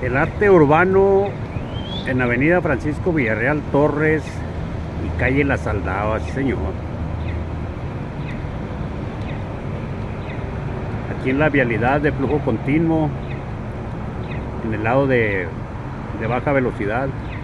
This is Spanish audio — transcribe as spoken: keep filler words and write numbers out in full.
El arte urbano en Avenida Francisco Villarreal Torres y calle Las Aldabas, señor. Aquí en la vialidad de flujo continuo, en el lado de, de baja velocidad.